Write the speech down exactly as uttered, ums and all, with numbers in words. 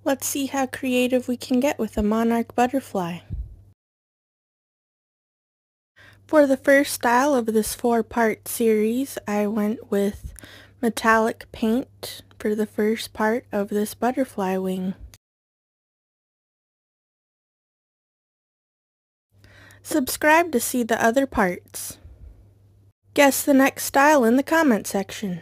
Let's see how creative we can get with a monarch butterfly. For the first style of this four-part series, I went with metallic paint for the first part of this butterfly wing. Subscribe to see the other parts. Guess the next style in the comment section.